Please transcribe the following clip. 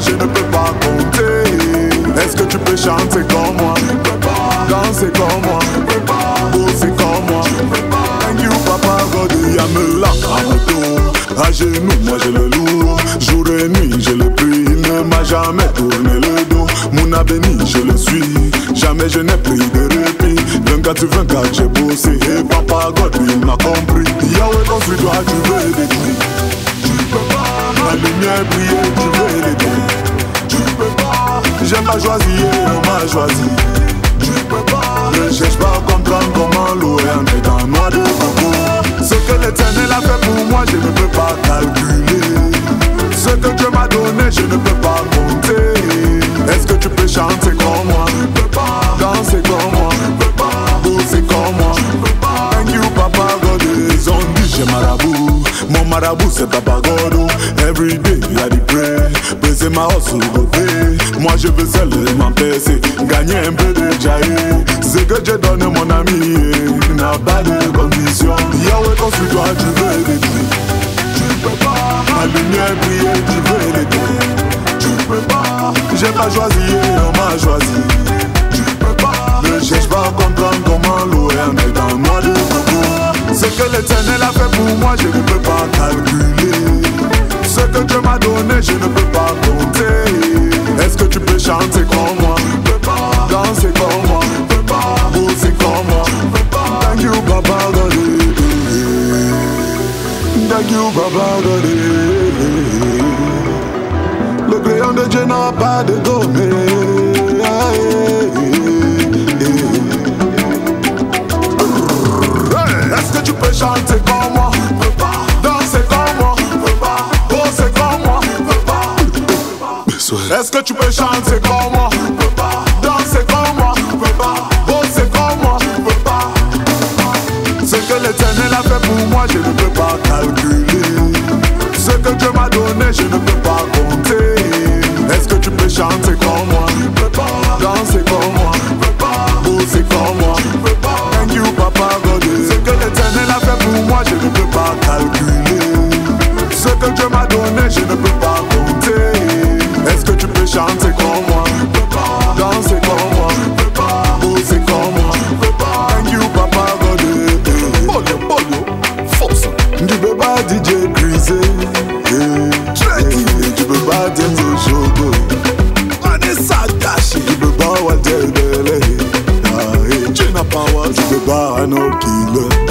je ne peux pas compter. Est-ce que tu peux chanter comme moi? Danser comme moi, bosser comme moi. Thank you Papa God. Y'a me là à moto, à genoux moi j'ai le lourd. Jour et nuit je le prie, il ne m'a jamais tourné le dos. Mon béni je le suis, jamais je n'ai pris de répit. 24/24 j'ai bossé et Papa God il m'a compris. Yahweh construis-toi, tu veux détruire. Tu peux pas, ma lumière briller, tu veux l'aider. Tu peux pas, j'ai pas choisi et on m'a choisi. Tu peux pas, ne cherche pas à comprendre comment l'eau est entrée dans noix de coco. Ce que l'Éternel a fait pour moi, je ne peux pas calculer. Ce que Dieu m'a donné, je ne peux pas compter. Est-ce que tu peux chanter comme moi? Danser comme moi, bosser comme moi. Thank you Papa God. Ils ont dit j'ai marabout, mon marabout c'est Papa God. Every day I dey pray, baiser ma hustle go pay. Moi je veux seulement baisser, gagner un peu de jaillet. C'est que Dieu donne mon ami, n'a pas de condition. Yahweh construis-toi, tu veux détruire. Tu peux pas, ma lumière briller, tu veux l'aider. Tu peux pas, j'ai pas choisi et on m'a choisi. Tu peux pas, ne cherche pas à comprendre comment l'eau est entrée dans noix de coco. Ce que l'Éternel a fait pour moi, je ne peux pas calculer. Ce que Dieu m'a donné, je ne peux pas compter. Est-ce que tu peux chanter comme moi? Danser comme moi, bosser comme moi. Thank you Papa God. Thank you Papa God. Le crayon de Dieu n'a pas de gommé. Est-ce que tu peux chanter comme moi? Danser comme moi, bosser comme moi. Est-ce que tu peux chanter comme moi? Danser comme moi, bosser comme moi. Ce que l'Éternel a fait pour moi, je ne peux pas calculer. Ce que Dieu m'a donné, je ne peux pas compter. Est-ce que tu peux chanter comme moi? Danser comme moi, bosser comme moi. Thank you Papa God. Ce que l'Éternel a fait pour moi, je ne peux pas calculer. Ce que Dieu m'a donné, je ne peux pas compter. Est-ce que tu peux chanter comme moi? Danser comme moi, bosser comme moi. Thank you Papa God. Bolio, force. Tu peux pas DJ Grisé, tu peux pas Denzo Jogo, Vanessa Dashi, tu peux pas Walter Bele, Jenna Power, tu peux pas No Killer.